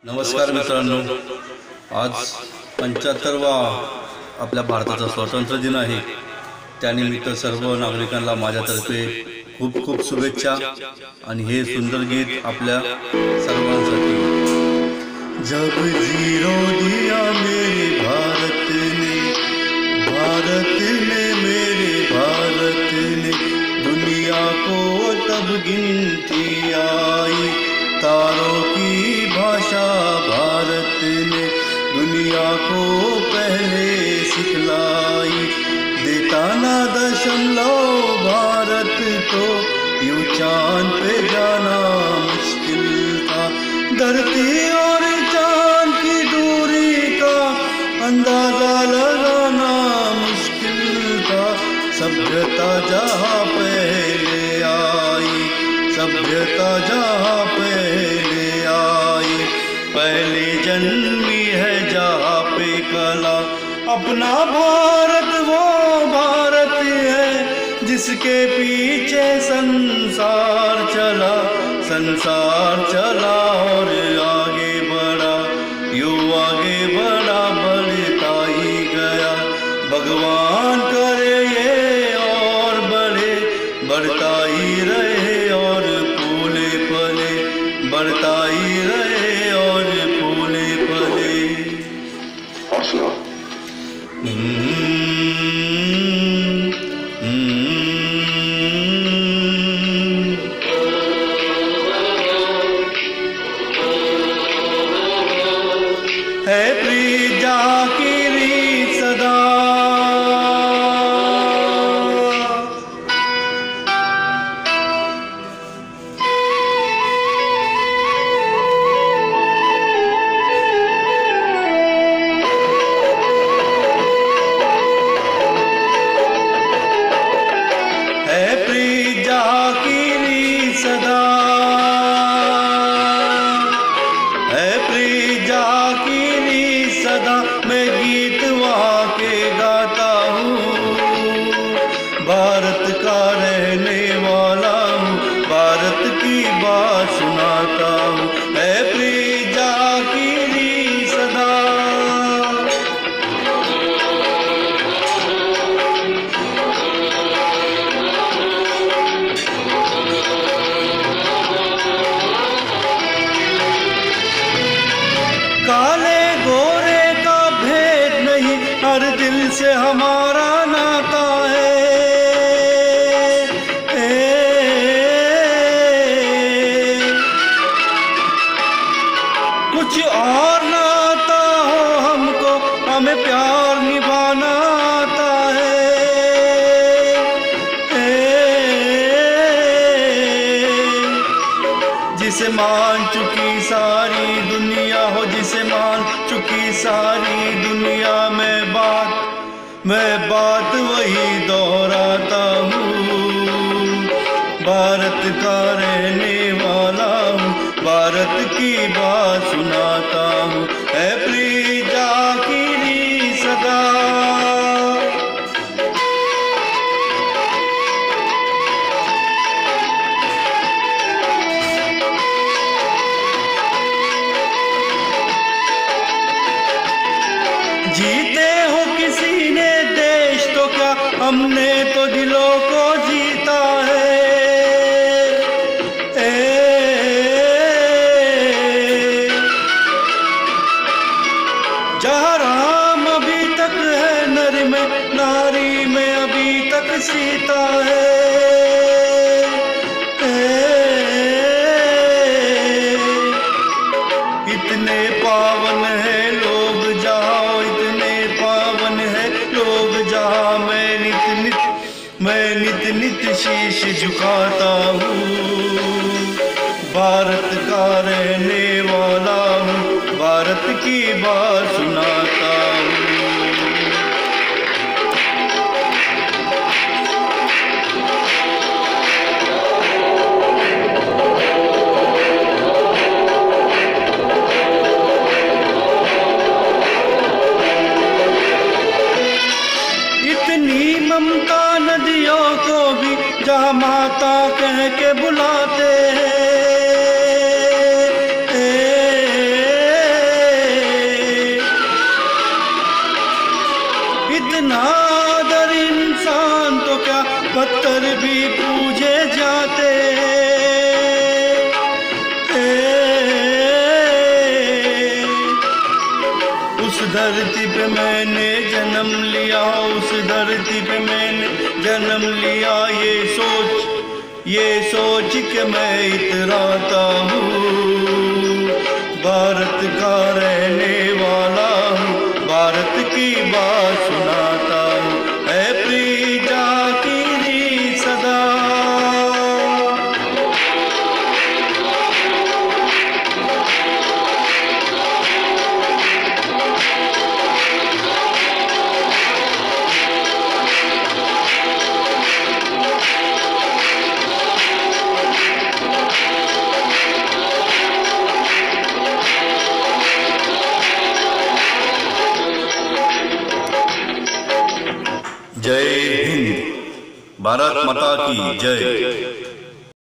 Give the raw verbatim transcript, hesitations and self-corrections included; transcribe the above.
नमस्कार मित्रांनो, आज पंच्याहत्तरवा आपल्या भारताचा स्वातंत्र्य दिन आहे। त्यानिमित्त सर्व नागरिकांना माझ्यातर्फे खूप खूप शुभेच्छा आणि हे सुंदर गीत आपल्या सर्वांसाठी। जब जीरो दिया मेरे भारत ने, भारत ने मेरे भारत ने, दुनिया को तब गिनती आई, तारों की भाषा भारत ने दुनिया को पहले सिखलाई। देता ना दशमलव भारत तो यूं चांद पे जाना मुश्किल था। धरती और चांद की दूरी का अंदाजा लगाना मुश्किल था। सभ्यता जहाँ पहले आई, सभ्यता जहाँ पहले आई, पहले जन्मी है जहाँ पे कला। अपना भारत वो भारत है जिसके पीछे संसार चला, संसार चला और आगे बढ़ा, यूं आगे बढ़ा बढ़ता ही गया। भगवान करे ये और बढ़े, बढ़ता ही रहे और फूले फले, बढ़ता ही रहे और फूले फले। है प्रिया की रीत सदा, सदा है प्रिया की रीत सदा। मैं गीत वहाँ के गाता हूँ, भारत का रहने वाला हूँ, भारत की बात सुनाता हूँ। है प्रिया की रीत सदा, काले गोरे का भेद नहीं, हर दिल से हमारा नाता है। कुछ और नाता हो हमको, हमें प्यार निभाना आता है। जिसे मान चुकी सारी दुनिया हो, जिसे मान चुकी सारी दुनिया, मैं बात मैं बात वही दोहराता हूँ। भारत का रहने वाला हूँ, भारत की बात सुनाता हूँ। है प्रिया की रीत सदा, जीते हो किसी ने देश तो क्या, हमने तो दिलों को जीता है। जहाँ राम अभी तक है नर में, नारी में अभी तक सीता है। इतने पावन है लोग जहाँ, इतने पावन है लोग जहाँ, मैं नित नित मैं नित नित शीश झुकाता हूँ। भारत का रहने वाला हूँ, भारत की बात सुनाता हूँ। ममता नदियों को भी जहाँ माता कह के बुलाते हैं। इतना आदर इंसान तो क्या पत्थर भी पूजे जाते। उस धरती पे मैंने जन्म लिया, उस धरती पे मैंने जन्म लिया, ये सोच ये सोच के मैं इतराता हूँ। भारत का रहने वाला हूँ, भारत की बात सुनाता हूँ, ऐ प्रीजा की सदा। जय हिंद, भारत माता की जय।